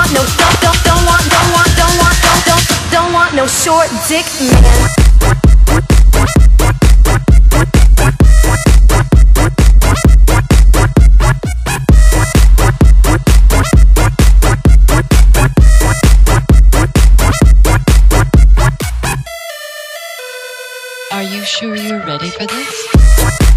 want no, don't want no short dick man. Are you sure you're ready for this?